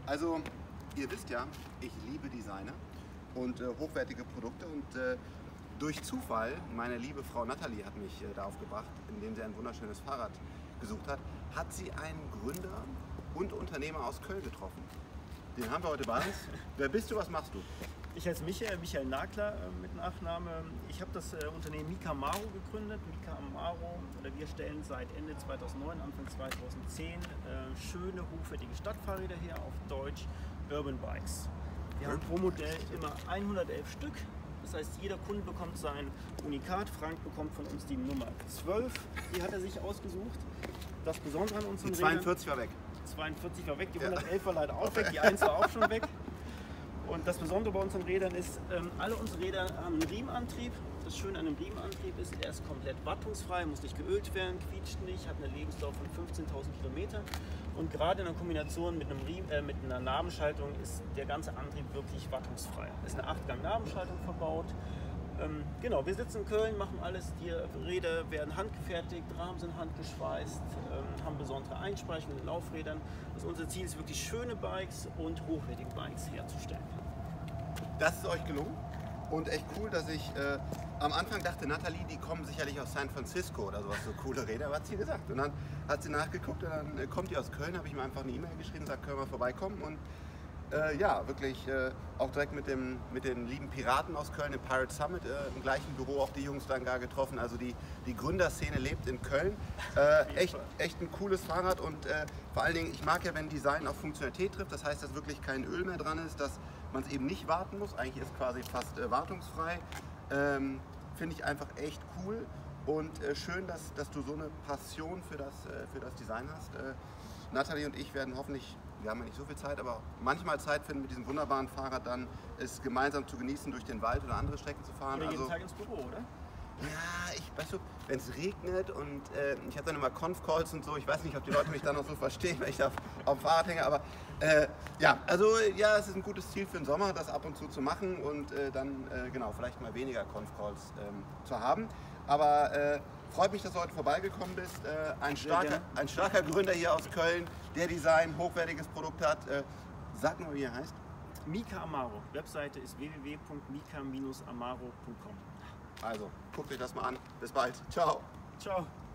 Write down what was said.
Also, ihr wisst ja, ich liebe Designer und hochwertige Produkte und durch Zufall, meine liebe Frau Nathalie hat mich darauf gebracht, indem sie ein wunderschönes Fahrrad gesucht hat, hat sie einen Gründer und Unternehmer aus Köln getroffen. Den haben wir heute bei uns. Wer bist du, was machst du? Ich heiße Michael Nagler mit Nachname. Ich habe das Unternehmen Mika Amaro gegründet. Mika Amaro, oder wir stellen seit Ende 2009, Anfang 2010 schöne, hochwertige Stadtfahrräder her, auf Deutsch Urban Bikes. Wir haben pro Modell immer 111 Stück. Das heißt, jeder Kunde bekommt sein Unikat. Frank bekommt von uns die Nummer 12. Die hat er sich ausgesucht. Das Besondere an unseren Die 42 war weg. 42 war weg, die 111 war leider auch weg, die 1 war auch schon weg. Und das Besondere bei unseren Rädern ist, alle unsere Räder haben einen Riemenantrieb. Das Schöne an einem Riemenantrieb ist, er ist komplett wartungsfrei, muss nicht geölt werden, quietscht nicht, hat eine Lebensdauer von 15.000 Kilometern. Und gerade in der Kombination mit, mit einer Nabenschaltung ist der ganze Antrieb wirklich wartungsfrei. Es ist eine 8-Gang-Nabenschaltung verbaut. Genau, wir sitzen in Köln, machen alles, die Räder werden handgefertigt, Rahmen sind handgeschweißt, haben besondere Einsprechungen in den Laufrädern. Also unser Ziel ist wirklich, schöne Bikes und hochwertige Bikes herzustellen. Das ist euch gelungen und echt cool, dass ich am Anfang dachte, Nathalie, die kommen sicherlich aus San Francisco oder sowas, so coole Räder, was hat sie gesagt. Und dann hat sie nachgeguckt und dann kommt die aus Köln, habe ich mir einfach eine E-Mail geschrieben, sagt, können wir vorbeikommen. Und ja, wirklich auch direkt mit den lieben Piraten aus Köln, im Pirate Summit, im gleichen Büro auch die Jungs dann gar getroffen. Also die Gründerszene lebt in Köln. Echt ein cooles Fahrrad und vor allen Dingen, ich mag ja, wenn Design auf Funktionalität trifft. Das heißt, dass wirklich kein Öl mehr dran ist, dass man es eben nicht warten muss. Eigentlich ist quasi fast wartungsfrei. Finde ich einfach echt cool und schön, dass du so eine Passion für das Design hast. Nathalie und ich werden hoffentlich, wir haben ja nicht so viel Zeit, aber manchmal Zeit finden, mit diesem wunderbaren Fahrrad dann es gemeinsam zu genießen, durch den Wald oder andere Strecken zu fahren. Oder jeden Tag ins Büro, oder? Ja, weißt du, wenn es regnet und ich habe dann immer Conf-Calls und so, ich weiß nicht, ob die Leute mich dann noch so verstehen, wenn ich da auf dem Fahrrad hänge, aber ja, also ja, es ist ein gutes Ziel für den Sommer, das ab und zu machen und dann genau, vielleicht mal weniger Conf-Calls zu haben. Aber freut mich, dass du heute vorbeigekommen bist. Ein starker Gründer hier aus Köln, der Design, hochwertiges Produkt hat. Sag mal, wie er heißt. Mika Amaro. Webseite ist www.mika-amaro.com. Also, guckt euch das mal an. Bis bald. Ciao. Ciao.